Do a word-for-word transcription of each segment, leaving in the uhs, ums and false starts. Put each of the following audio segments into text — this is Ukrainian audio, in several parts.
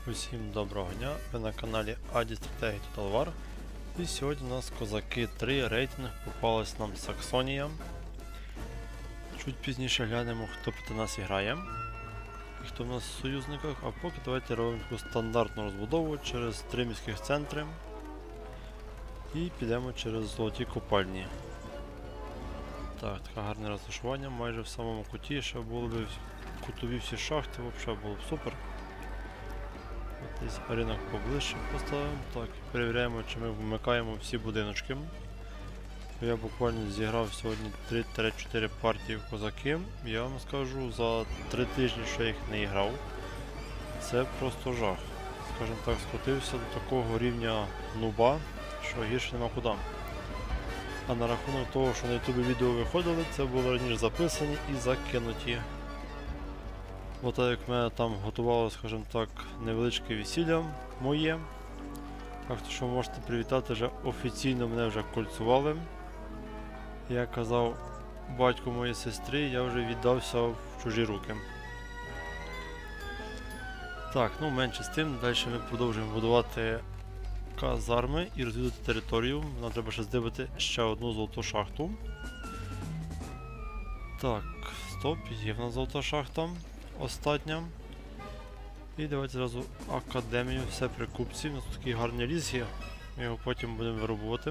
Усім доброго дня, ви на каналі Аді Стратегії Total War. І сьогодні у нас козаки три, рейтинг, попалась нам Саксонія. Чуть пізніше глянемо, хто проти нас грає і хто в нас в союзниках, а поки давайте робимо таку стандартну розбудову через три міських центри і підемо через золоті копальні. Так, таке гарне розташування, майже в самому куті, ще були б кутові всі шахти, взагалі було б супер. Десь ринок поближче поставимо. Так, перевіряємо, чи ми вмикаємо всі будиночки. Я буквально зіграв сьогодні три-чотири партії в козаки. Я вам скажу, за три тижні, що я їх не грав, це просто жах. Скажімо так, скотився до такого рівня нуба, що гірше нема куди. А на рахунок того, що на ютубі відео виходили, це було раніше записані і закинуті. Бо так як в мене там готувало, скажімо так, невеличке весілля моє. Так що можете привітати, вже офіційно мене вже кольцували. Я казав батьку моєї сестри, я вже віддався в чужі руки. Так, ну менше з тим, далі ми продовжуємо будувати казарми і розвідувати територію. Нам треба ще здобути ще одну золоту шахту. Так, стоп, є в нас золота шахта. Остання. І давайте зразу академію, все при купці. У нас такий гарний ліс є, ми його потім будемо вирубувати.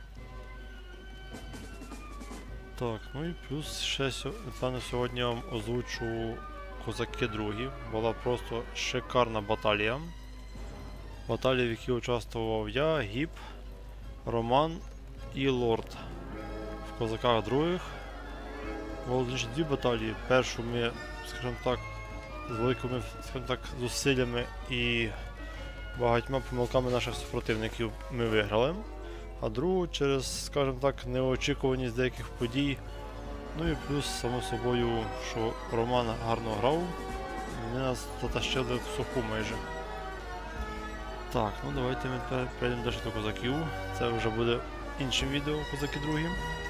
Так, ну і плюс ще, напевно, сьогодні я вам озвучу козаки другі. Була просто шикарна баталія. Баталія, в якій участвував я, Гіп, Роман і Лорд. В козаках других було лише дві баталії. Першу ми, скажімо так, з великими, скажімо так, зусиллями і багатьма помилками наших супротивників ми виграли. А другу через, скажімо так, неочікуваність деяких подій. Ну і плюс, само собою, що Роман гарно грав, вони нас затащили в суху майже. Так, ну давайте ми тепер перейдемо далі до козаків. Це вже буде іншим відео, козаки другі.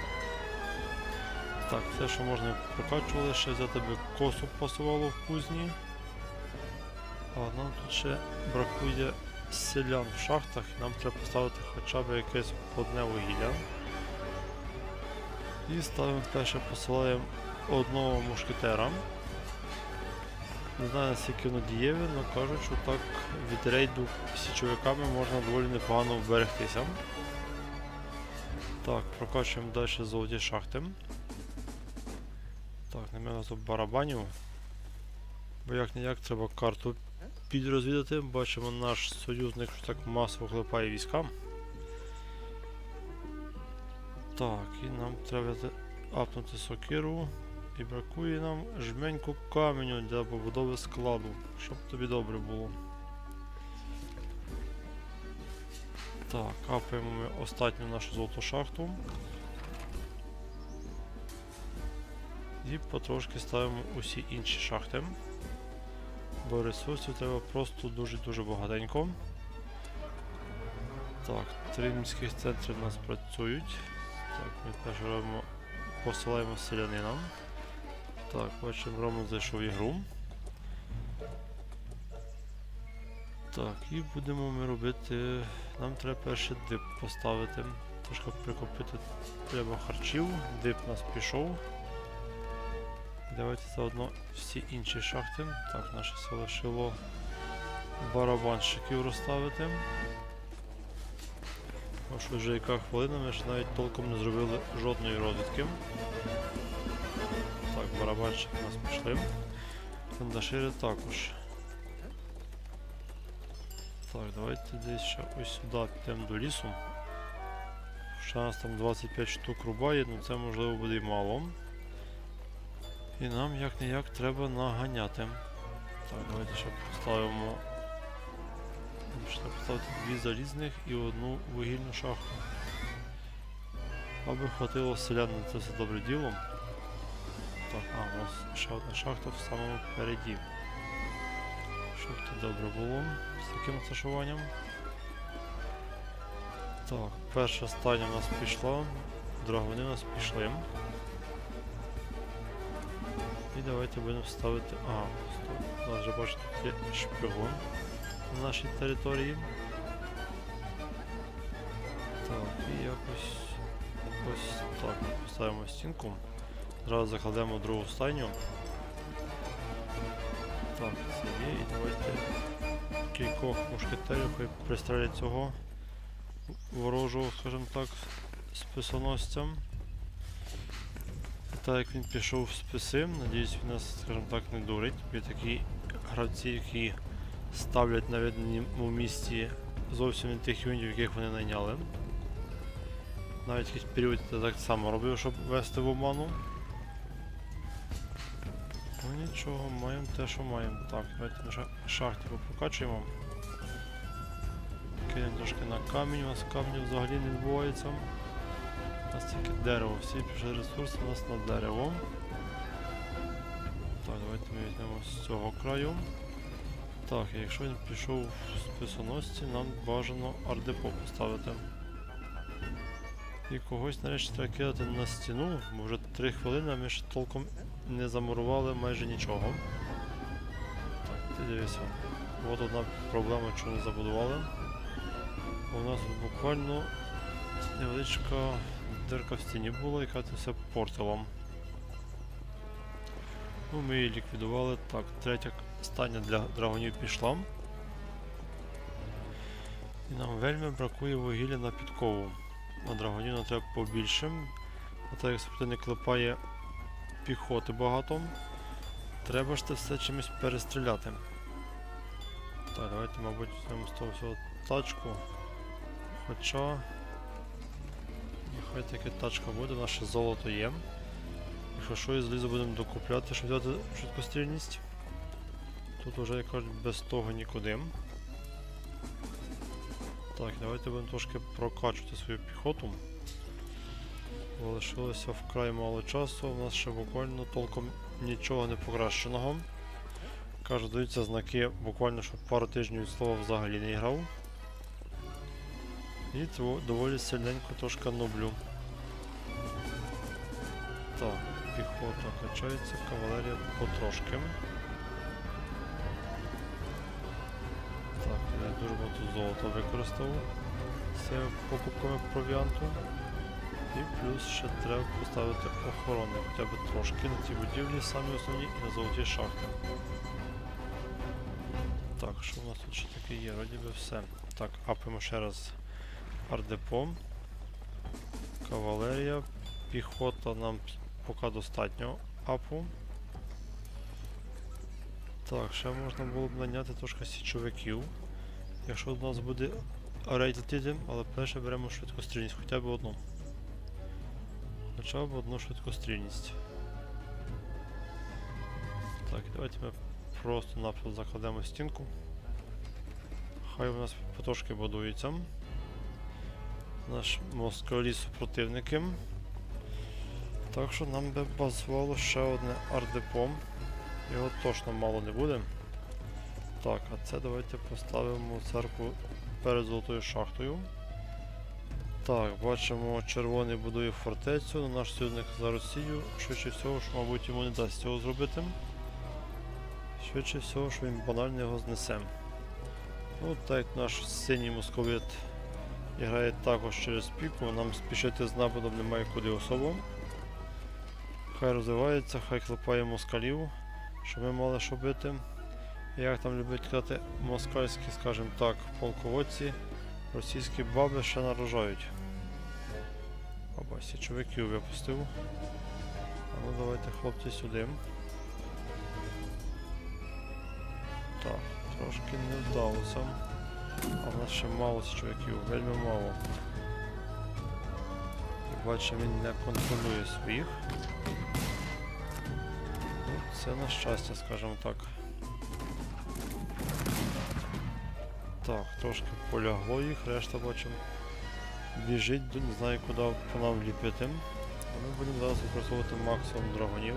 Так, все, що можна, прокачували, ще взяти би косу пасувало в кузні. А нам тут ще бракує селян в шахтах, і нам треба поставити хоча б якесь одне вугілля. І ставимо перше, посилаємо одного мушкетера. Не знаю, наскільки воно дієве, але кажуть, що так від рейду січовиками можна доволі непогано вберегтися. Так, прокачуємо далі золоті шахти. Так, не мене тут барабанів, бо як-не-як треба карту підрозвідати. Бачимо, наш союзник що так масово хлипає війська. Так, і нам треба апнути сокиру. І бракує нам жменьку каменю для побудови складу, щоб тобі добре було. Так, капаємо ми останню нашу золоту шахту. І потрошки ставимо усі інші шахти, бо ресурсів треба просто дуже-дуже багатенько. Так, три міських центри в нас працюють. Так, ми теж робимо, посилаємо селянинам. Так, бачимо, Роман зайшов в ігру. Так, і будемо ми робити, нам треба перший дип поставити, трошки прикупити треба харчів, дип у нас пішов. Давайте заодно всі інші шахти. Так, наше село шило барабанщиків розставити. Тому що вже яка хвилина, ми ж навіть толком не зробили жодної розвідки. Так, барабанщики у нас пішли. Кандашири також. Так, давайте десь ще ось сюди підемо до лісу. Ще у нас там двадцять п'ять штук рубає, але це можливо буде і мало. І нам як-не-як треба наганяти. Так, давайте ще поставимо. Ще поставити дві залізних і одну вугільну шахту. Аби хватило селян на це все добре діло. Так, а, у нас ще одна шахта в самому переді. Щоб це добре було з таким розташуванням. Так, перша стадія у нас пішла, драгуни у нас пішли. І давайте будемо ставити... А, стоп, у нас вже бачите, є шпигун. на нашій території. Так, і якось ось так ми поставимо стінку. Зразу закладемо другу стайню. Так, це є, і давайте кількох мушкетерів хай пристрелять цього ворожого, скажімо так, списоносця. Так як він пішов в списи, надіюсь, він нас, скажімо так, не дурить. Є такі гравці, які ставлять на видному місці зовсім не тих юнітів, яких вони найняли. Навіть якийсь період я так само робив, щоб ввести в оману. Ну нічого, маємо те, що маємо. Так, давайте на шахті прокачуємо. Кинемо трошки на камінь, у нас камінь взагалі не відбувається. У нас тільки дерево, всі пішли ресурси у нас на дерево. Так, давайте ми візьмемо з цього краю. Так, і якщо він пішов в списоносці, нам бажано ардепо поставити. І когось нарешті треба кидати на стіну, бо вже три хвилини, а ми ще толком не замурували майже нічого. Так, ти дивися. От одна проблема, що не забудували. У нас тут буквально невеличка дирка в стіні була, яка це все портила. Ну, ми її ліквідували. Так, третя стання для драгонів пішла. І нам вельми бракує вугілля на підкову. На драгонів нам треба побільше. А так як супротивник клепає піхоти багато, треба ж це все чимось перестріляти. Так, давайте, мабуть, візьмемо з того всього тачку. Хоча... Нехай таке тачка буде, наше золото є. Якщо що, і залізо будемо докупляти, щоб взяти швидкострільність. Тут вже, як кажуть, без того нікуди. Так, давайте будемо трошки прокачувати свою піхоту. Бо лишилося вкрай мало часу, у нас ще буквально толком нічого не покращеного. Кажу, даються знаки буквально, що пару тижнів від слова взагалі не грав. І доволі сильненько трошки нублю. Так, піхота качається, кавалерія потрошки. Так, я дуже багато золота використав з цими покупками провіанту. І плюс ще треба поставити охорони, хоча б трошки на ці будівлі, самі основні, і на золоті шахти. Так, що у нас тут ще таке є? Вроді би все. Так, апимо ще раз ардепо. Кавалерія. Піхота нам поки достатньо апу. Так, ще можна було б наняти трошки січовиків. Якщо у нас буде рейд летіти, але перше беремо швидкострільність, хоча б одну. Хоча б одну швидкострільність. Так, давайте ми просто-напросто закладемо стінку. Хай у нас потрошки будується. Наш москалі супротивники. Так що нам би базувало ще одне ардепо. Його точно мало не буде. Так, а це давайте поставимо церкву перед золотою шахтою. Так, бачимо, червоний будує фортецю, але наш союзник за Росію. Швидше всього, що, мабуть, йому не дасть цього зробити. Швидше всього, що він банально його знесе. Ну, так як наш синій московит грає також через піку, нам спішити з нападом немає куди особо. Хай розвивається, хай клепає москалів, щоб ми мали що бити. Як там люблять казати москальські, скажімо так, полководці, російські баби ще нарожають. Оба, січовиків випустив. А ну давайте, хлопці, сюди. Так, трошки не вдалося. А в нас ще мало січовиків, вельми мало. Як бачимо, він не контролює своїх. Ну, це на щастя, скажімо так. Так, трошки полягло їх, решта бачимо біжить, не знаю куди по нам вліпити. А ми будемо зараз використовувати максимум драгонів.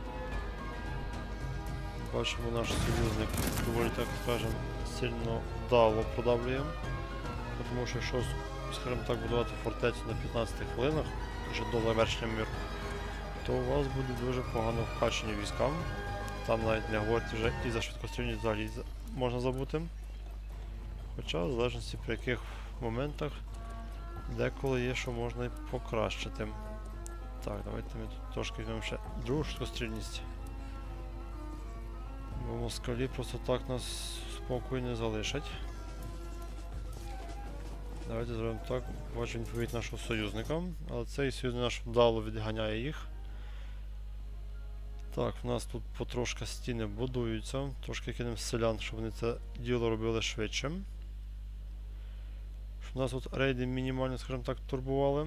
Бачимо, наш союзник доволі, так скажемо, сильно вдало продавлює. Тому що якщо, скажімо так, будувати фортецю на п'ятнадцяти хвилинах, вже до завершення миру, то у вас буде дуже погано вкачені війська. Там навіть не говорити вже і за швидкострільність взагалі можна забути. Хоча, в залежності при яких моментах деколи є, що можна і покращити. Так, давайте ми тут трошки візьмемо ще другу швидкострільність. Бо москалі просто так нас спокою не залишать. Давайте зробимо так, бачимо відповідь нашого союзника, але цей союзник наш вдало відганяє їх. Так, в нас тут потрошки стіни будуються, трошки кинемо селян, щоб вони це діло робили швидше. Щоб нас тут рейди мінімально, скажімо так, турбували.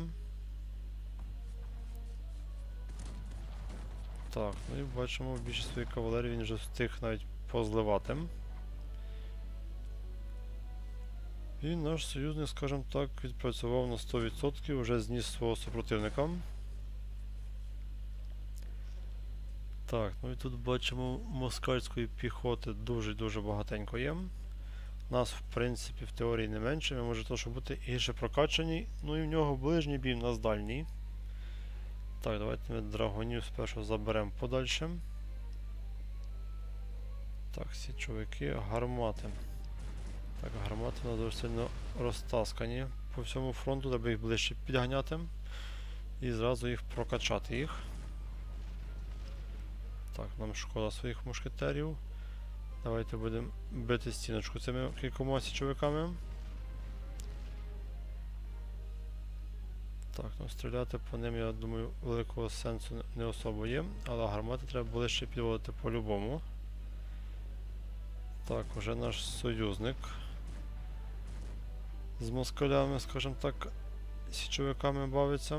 Так, ну і бачимо, більшість своєї кавалерії він вже встиг навіть позливати. І наш союзник, скажімо так, відпрацював на сто відсотків, вже зніс свого супротивника. Так, ну і тут бачимо, москальської піхоти дуже-дуже багатенько є. Нас, в принципі, в теорії не менше, ми може то, що бути гірше прокачані, ну і в нього ближній бій, в нас дальній. Так, давайте ми драгонів спершу заберемо подальше. Так, січовики, гармати. Так, гармати у нас дуже сильно розтаскані по всьому фронту, треба їх ближче підганяти і зразу їх прокачати їх. Так, нам шкода своїх мушкетерів. Давайте будемо бити стіночку цими кількома січовиками. Так, ну стріляти по ним, я думаю, великого сенсу не особо є, але гармати треба ближче підводити по-любому. Так, уже наш союзник з москалями, скажімо так, січовиками бавиться.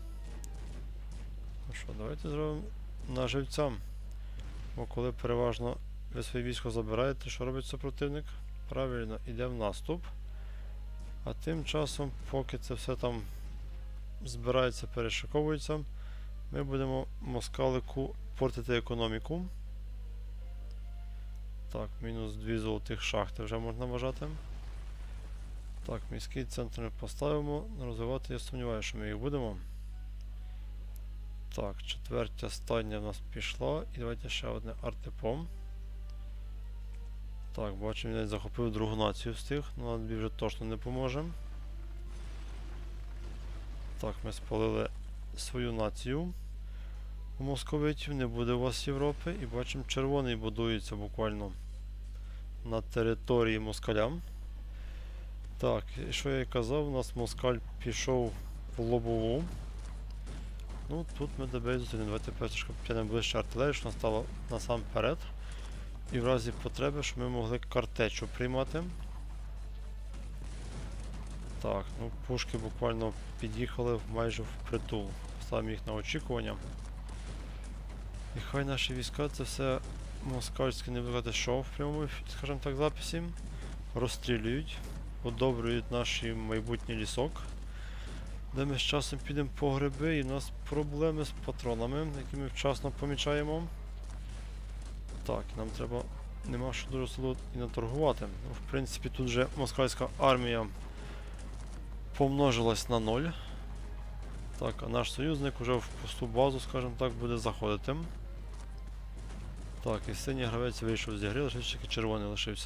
Ну що, давайте зробимо на живця. Бо коли переважно ви своє військо забираєте, що робить супротивник? Правильно, йде в наступ. А тим часом, поки це все там збирається, перешиковується, ми будемо москалику портити економіку. Так, мінус дві золотих шахти вже можна вважати. Так, міський центр ми поставимо. Розвивати я сумніваюся, що ми їх будемо. Так, четвертя стадія в нас пішла. І давайте ще одне артепом. Так, бачимо, він захопив другу націю з тих, але тобі вже точно не поможе. Так, ми спалили свою націю. У московитів не буде у вас Європи. І бачимо, червоний будується буквально на території москалям. Так, і що я і казав, у нас москаль пішов в лобову. Ну, тут ми тебе зустрінемо. Давайте перше підтягнемо ближче артилерію, що настало насамперед. І в разі потреби, щоб ми могли картечу приймати. Так, ну пушки буквально під'їхали майже впритул. Ставимо їх на очікування. І хай наші війська це все москальське не викладе шоу в прямому, скажімо так, записі. Розстрілюють, одобрюють наш майбутній лісок. Де ми з часом підемо по гриби і в нас проблеми з патронами, які ми вчасно помічаємо. Так, нам треба, нема що дуже силу і наторгувати. Ну, в принципі, тут вже москальська армія помножилась на ноль. Так, а наш союзник вже в пусту базу, скажімо так, буде заходити. Так, і синій гравець вийшов з ігри, лише тільки червоний лишився.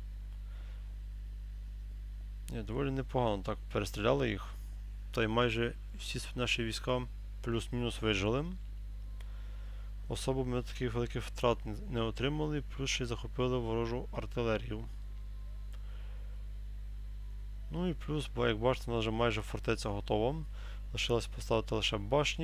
Ні, доволі непогано так перестріляли їх. Та й майже всі наші війська плюс-мінус вижили. Особо ми таких великих втрат не отримали, плюс ще й захопили ворожу артилерію. Ну і плюс, бо як бачите, у нас вже майже фортеця готова. Лишилось поставити лише башні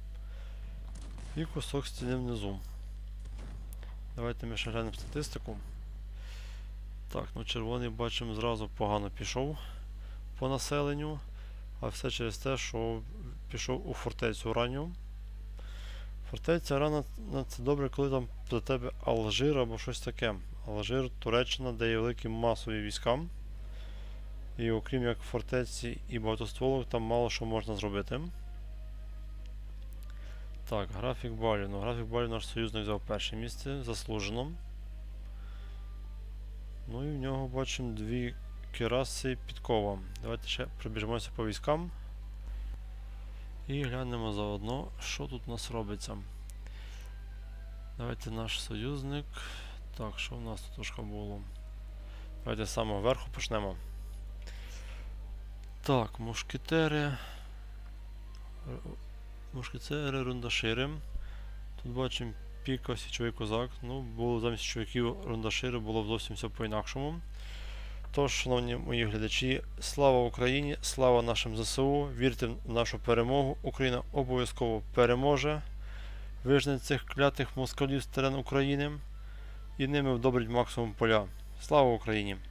і кусок стіни внизу. Давайте ми ще глянемо статистику. Так, ну червоний, бачимо, зразу погано пішов по населенню. А все через те, що пішов у фортецю ранню. Фортеця рана, це добре, коли там до тебе Алжир або щось таке. Алжир, Туреччина, де є великі масові війська. І окрім як фортеці і багатостволок, там мало що можна зробити. Так, графік балів. Ну, графік балів наш союзник взяв перше місце, заслужено. Ну і в нього бачимо дві кіраси підкова. Давайте ще пробіжимося по військам. І глянемо заодно, що тут у нас робиться. Давайте наш союзник. Так, що в нас тут трошки було? Давайте з самого верху почнемо. Так, мушкетери. Мушкетери, рундашири. Тут бачимо піка, січовий козак. Ну, було замість січовиків рундашири, було зовсім все по-інакшому. Тож, шановні мої глядачі, слава Україні, слава нашим ЗСУ, вірте в нашу перемогу. Україна обов'язково переможе. Вижне цих клятих москалів з терен України і ними вдобрить максимум поля. Слава Україні!